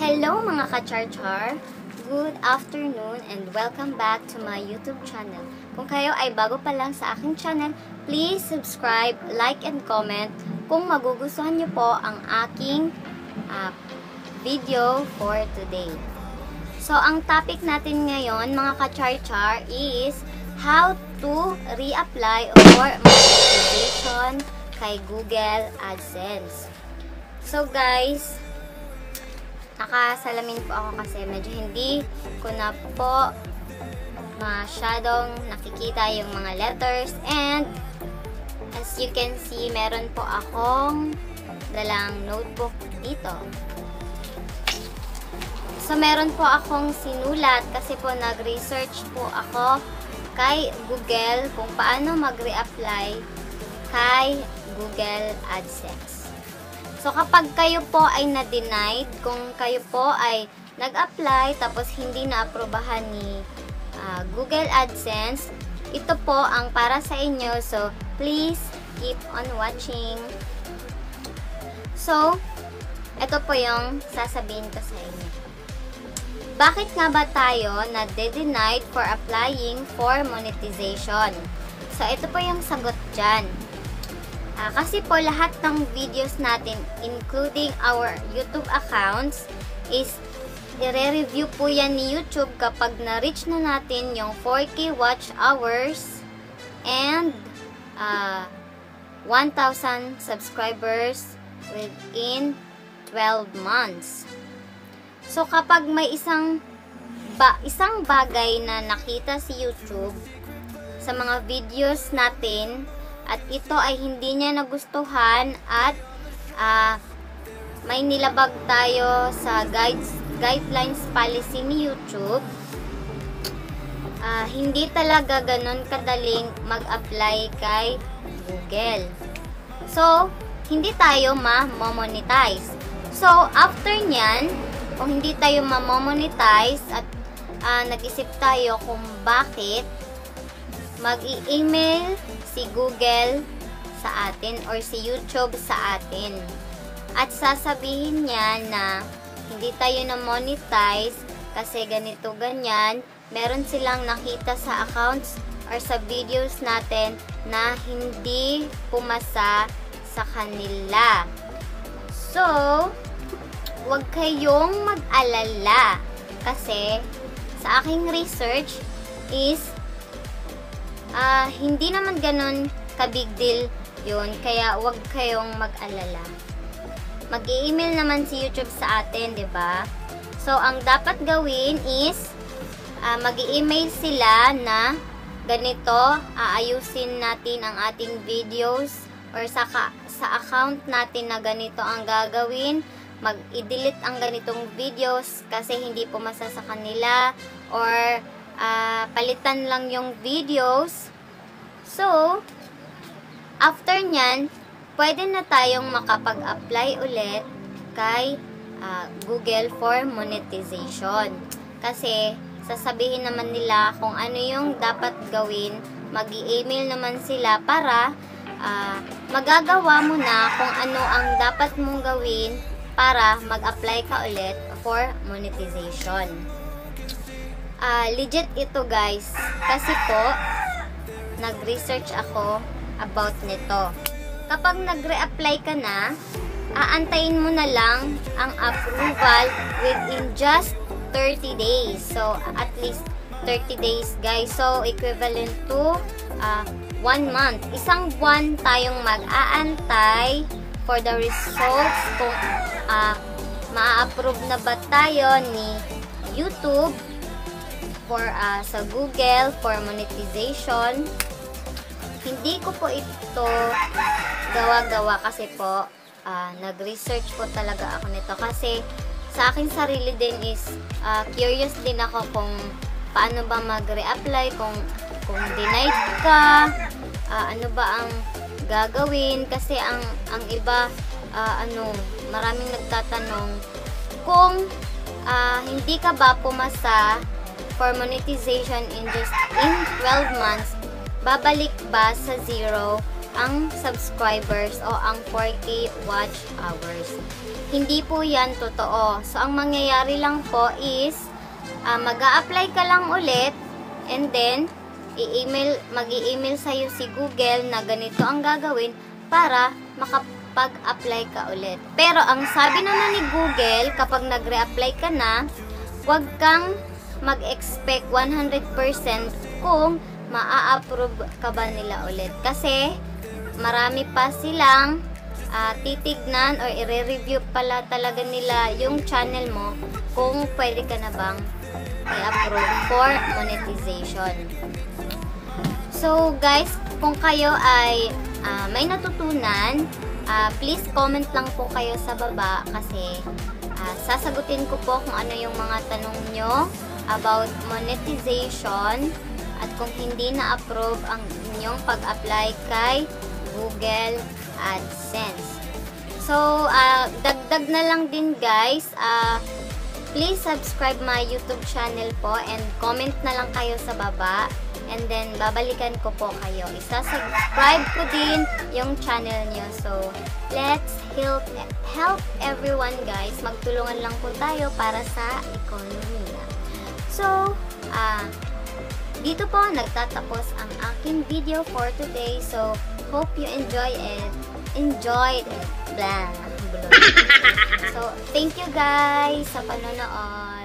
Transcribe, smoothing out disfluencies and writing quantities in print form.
Hello mga ka-char-char! Good afternoon and welcome back to my YouTube channel. Kung kayo ay bago pa lang sa aking channel, please subscribe, like, and comment kung magugustuhan niyo po ang aking video for today. So, ang topic natin ngayon mga ka-char-char is how to reapply or monetization kay Google AdSense. So guys, nakasalamin po ako kasi medyo hindi ko na po masyadong nakikita yung mga letters, and as you can see, meron po akong dalang notebook dito. So meron po akong sinulat kasi po nag-research po ako kay Google kung paano mag-reapply kay Google AdSense. So, kapag kayo po ay na-denied, kung kayo po ay nag-apply tapos hindi na-aprobahan ni Google AdSense, ito po ang para sa inyo. So, please keep on watching. So, ito po yung sasabihin ko sa inyo. Bakit nga ba tayo na-denied for applying for monetization? So, ito po yung sagot dyan. Kasi po lahat ng videos natin, including our YouTube accounts, is i-review po yan ni YouTube kapag na-reach na natin yung 4K watch hours and 1,000 subscribers within 12 months. So kapag may isang bagay na nakita si YouTube sa mga videos natin, at ito ay hindi niya nagustuhan at may nilabag tayo sa guidelines policy ni YouTube, hindi talaga ganun kadaling mag-apply kay Google. So, hindi tayo ma-monetize. So, after nyan, kung hindi tayo ma-monetize at nag-isip tayo kung bakit, mag-i-email si Google sa atin or si YouTube sa atin. At sasabihin niya na hindi tayo na-monetize kasi ganito ganyan. Meron silang nakita sa accounts or sa videos natin na hindi pumasa sa kanila. So, huwag kayong mag-alala kasi sa aking research is hindi naman ganun ka-big deal yun, kaya wag kayong mag-alala. Mag-i-email naman si YouTube sa atin, 'di ba? So, ang dapat gawin is mag-i-email sila na ganito, aayusin natin ang ating videos or sa account natin na ganito ang gagawin, mag-i-delete ang ganitong videos kasi hindi pumasa sa kanila, or palitan lang yung videos. So, after nyan, pwede na tayong makapag-apply ulit kay Google for monetization. Kasi, sasabihin naman nila kung ano yung dapat gawin, mag-i-email naman sila para magagawa mo na kung ano ang dapat mong gawin para mag-apply ka ulit for monetization. Legit ito guys, kasi po nag-research ako about nito. Kapag nag-reapply ka na, aantayin mo na lang ang approval within just 30 days. So, at least 30 days guys. So, equivalent to 1 month. Isang buwan tayong mag-aantay for the results kung ma-approve na ba tayo ni YouTube for sa Google for monetization. Hindi ko po ito gawa-gawa kasi po nag-research po talaga ako nito kasi sa aking sarili din is curious din ako kung paano ba mag-reapply, kung denied ka, ano ba ang gagawin, kasi ang iba maraming nagtatanong kung hindi ka ba pumasa for monetization in 12 months, babalik ba sa zero ang subscribers o ang 4K watch hours. Hindi po yan totoo. So, ang mangyayari lang po is, mag-a-apply ka lang ulit, and then, mag-i-email sa'yo si Google na ganito ang gagawin para makapag-apply ka ulit. Pero, ang sabi naman ni Google, kapag nag-re-apply ka na, huwag kang mag-expect 100% kung maa-approve ka ba nila ulit. Kasi, marami pa silang titignan or i-review pala talaga nila yung channel mo kung pwede ka na bang i-approve for monetization. So guys, kung kayo ay may natutunan, please comment lang po kayo sa baba kasi sasagutin ko po kung ano yung mga tanong nyo about monetization at kung hindi na-approve ang inyong pag-apply kay Google AdSense. So, dagdag na lang din guys, please subscribe my YouTube channel po and comment na lang kayo sa baba and then babalikan ko po kayo. Isa-subscribe ko din yung channel nyo. So, let's help everyone guys. Magtulungan lang po tayo para sa ekonomiya. So, dito po nagtatapos ang aking video for today. So, hope you enjoyed it. Blah. So, thank you guys sa panonood.